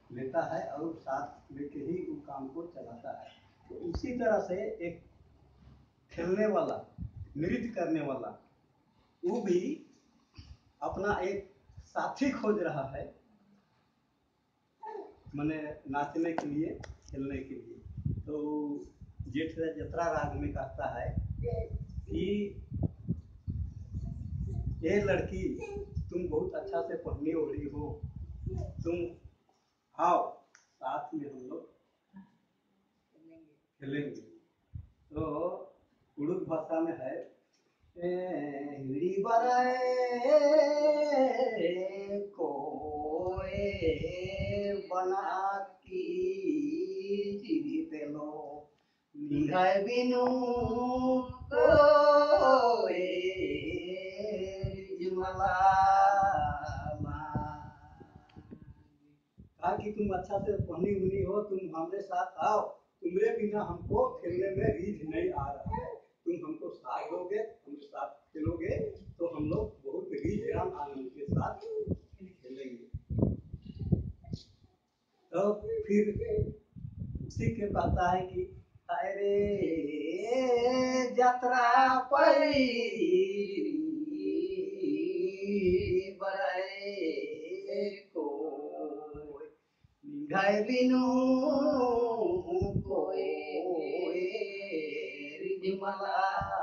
लेता है और साथ लेके ही वो काम को चलाता है। तो इसी तरह से एक खेलने वाला, नृत्य करने वाला, वो भी अपना एक साथी खोज रहा है, माने नाचने के लिए, खेलने के लिए। तो जेठ जतरा राग में कहता है कि ये लड़की तुम बहुत अच्छा से पढ़नी ओढ़ी हो, तुम आओ साथ में हम लोग खेलेंगे। तो उड़ुक भाषा में है हिड़ी बराए कोए बना की चिड़ी पेलो निगाह बिनु कोए रिजमला कहा कि तुम अच्छा से पढ़नी हुई हो, तुम हमारे साथ आओ, तुम्हारे बिना हमको खेलने में रीझ नहीं आ रहा है, तुम हमको साथ दोगे, हमके साथ खेलोगे तो हम लोग बहुत रीझ आनंद के साथ खेलेंगे। तो फिर उसी के कहता है कि अरे यात्रा पई बराए को निगाह बिनु कोए रिजमला।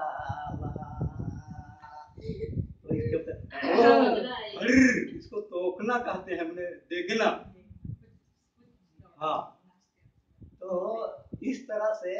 इसको तोकना कहते हैं, हमने देखना। हाँ, तो इस तरह से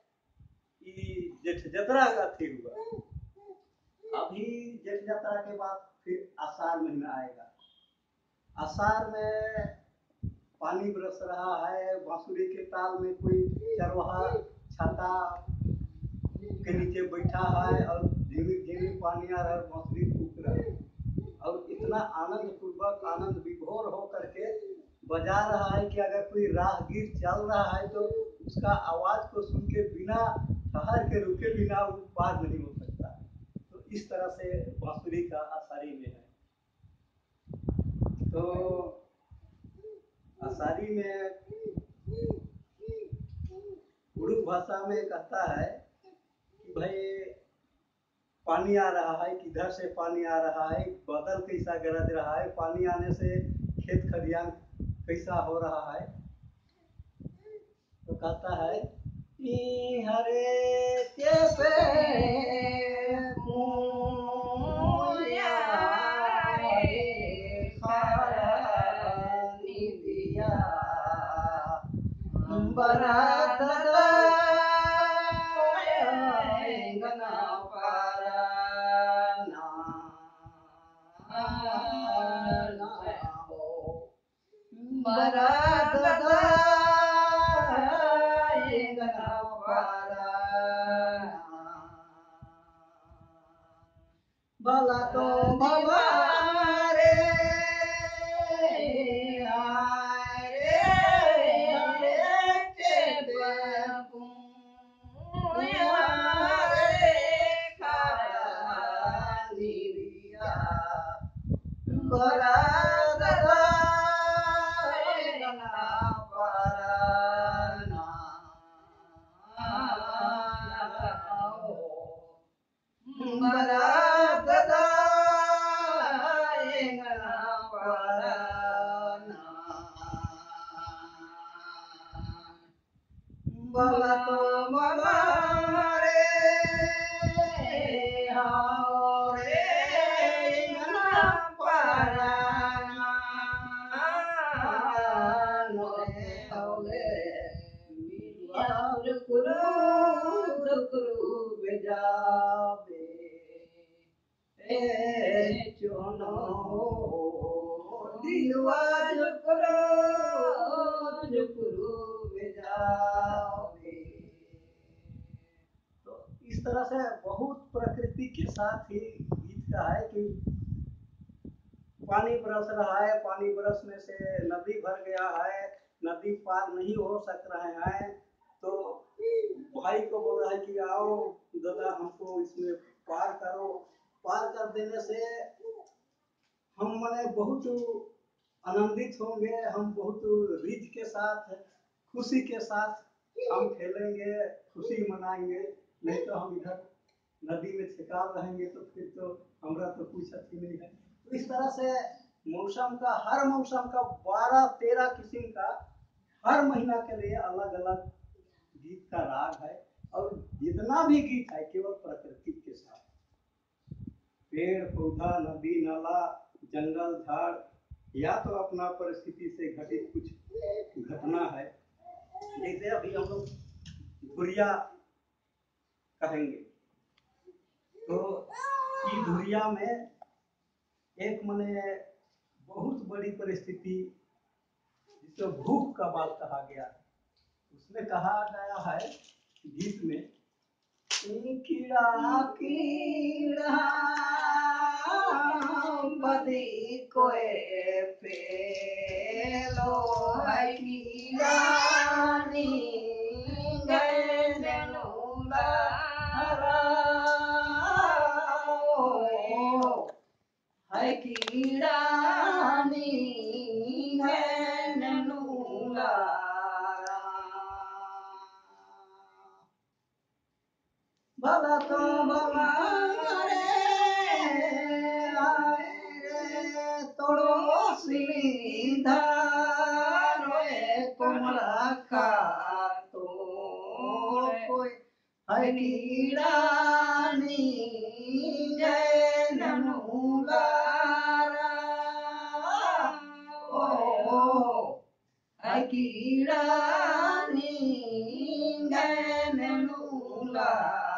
जेठ जतरा का फिर हुआ। अभी जेठ जतरा के बाद फिर आषाढ़ महीना आएगा। आषाढ़ में पानी बरस रहा है, बांसुरी के ताल में कोई चरवाहा छाता के नीचे बैठा है और धीमी धीमी पानी आ रहा है, बांसुरी फूक रहा है और इतना आनंद पूर्वक, आनंद विभोर हो करके बजा रहा है कि अगर कोई राहगीर चल रहा है तो उसका आवाज को सुन के बिना ठहर के रुके बिना वो पार नहीं हो सकता। तो इस तरह से बांसुरी का आषाढ़ी में है। तो आषाढ़ी में उड़ू भाषा में कहता है कि भाई पानी आ रहा है, किधर से पानी आ रहा है, बादल कैसा गरज रहा है, पानी आने से खेत खलियान कैसा हो रहा है। तो कहता है हरे के पे भला तो भला रे भला तो भला रे हाओ रे ना पाराना नोरे हौले मिलार कुरु बेजाबे ए चोनो दिलवा जुकुरु बेजाबे। तो इस तरह से बहुत प्रकृति के साथ ही गीत का है कि पानी बरस रहा है, पानी बरसने से नदी भर गया है, नदी पार नहीं हो सक रहे हैं, तो भाई को बोल रहा है कि आओ दादा हमको इसमें पार करो। पार कर देने से हम मने बहुत आनंदित होंगे, हम बहुत रिज के साथ, खुशी के साथ हम खेलेंगे, खुशी मनाएंगे। नहीं तो हम इधर नदी में छिकार रहेंगे तो फिर तो हमारा तो कुछ अच्छी नहीं है। तो इस तरह से मौसम का, हर मौसम का 12-13 किस्म का हर महीना के लिए अलग अलग गीत का राग है। और जितना भी गीत है केवल प्रकृति के साथ, पेड़ पौधा, नदी नाला, जंगल झाड़, या तो अपना परिस्थिति से घटित कुछ घटना है। जैसे अभी हम लोग धुरिया कहेंगे, तो ये धुरिया में एक मने बहुत बड़ी परिस्थिति जिसे भूख का बात कहा गया है, उसमें कहा गया है गीत में, कीड़ा कीड़ा बदी कोए पेलो है कीड़ा नी गैनूला है कीड़ा नी गैनूला भला तो भला रे तोड़ो सीधा रोए कोमला का तो कोई है कीड़ा नी गैनूला ओ है कीड़ा नी गैनूला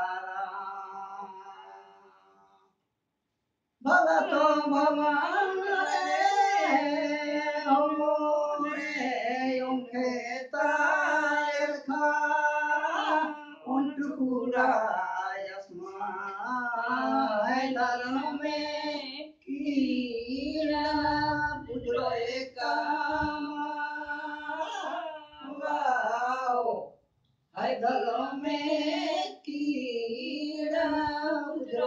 भला तो भगवान रे हो रे उनके खा उनटुकुरा आसमान में कीड़ा बुझलो है घरों में कीड़ा बुझलो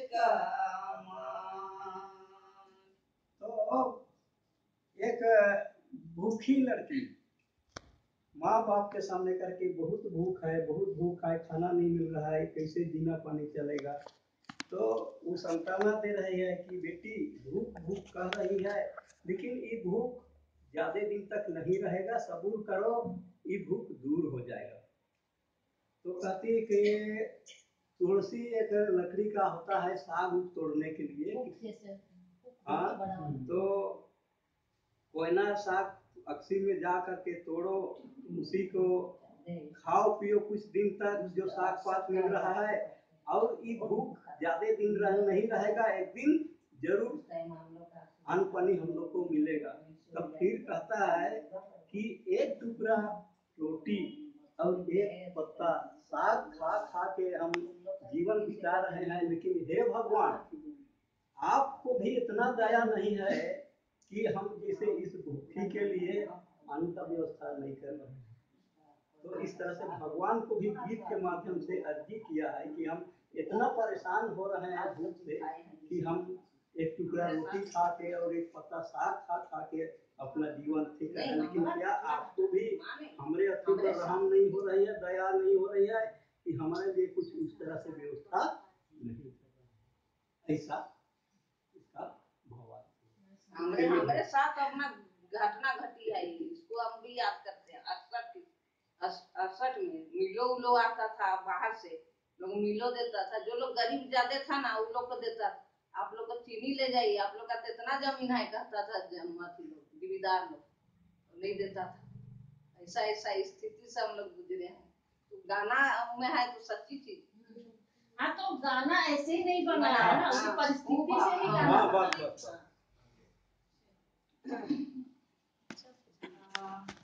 तो एक भूखी लड़की माँ बाप के सामने करके, बहुत भूख है, बहुत भूख है, खाना नहीं मिल रहा है, कैसे जीना पानी चलेगा। तो वो सांत्वना दे रही है कि बेटी भूख भूख कह रही है, लेकिन ये भूख ज्यादा दिन तक नहीं रहेगा, सबूर करो, ये भूख दूर हो जाएगा। तो कहती है कि तुलसी एक लकड़ी का होता है साग तोड़ने के लिए। हाँ, तो कोयना साग अक्सी में जा करके तोड़ो, उसी को खाओ पियो कुछ दिन तक, जो साग पात मिल रहा है, और ये भूख ज्यादा दिन नहीं रहेगा, एक दिन जरूर अन्न पानी हम लोग को मिलेगा। तब फिर कहता है कि एक टुकड़ा रोटी और एक पत्ता साग खा खा के हम जीवन बिता रहे हैं, लेकिन हे भगवान, आपको भी इतना दया नहीं है कि हम जैसे इस भूखी के लिए अन्न का व्यवस्था नहीं कर रहे। तो इस तरह से भगवान को भी गीत के माध्यम से अर्जी किया है कि हम इतना परेशान हो रहे हैं भूख से कि हम एक टुकड़ा रोटी खा के और एक पत्ता साग खा खा के अपना जीवन ठीक है, लेकिन क्या आपको भी हमारे अति पर रहम नहीं हो रही है, दया नहीं हो रही है कि हमारे लिए कुछ उस तरह से व्यवस्था नहीं है। ऐसा इसका भगवान हमारे साथ अपना घटना घटी है, इसको हम भी याद करते हैं। 68 में मिलो उलो आता था बाहर से, लोग मिलो देता था, जो लोग गरीब ज्यादा था ना उन लोग को देता था, आप लोग को चीनी ले जाइए, आप लोग का तो इतना जमीन है कहता था जिम्मेदार लोग नहीं देता था। ऐसा ऐसा स्थिति से हम लोग गुजरे हैं। तो गाना में है तो सच्ची चीज। हाँ, तो गाना ऐसे ही नहीं बना है ना, उसकी परिस्थिति से ही गाना।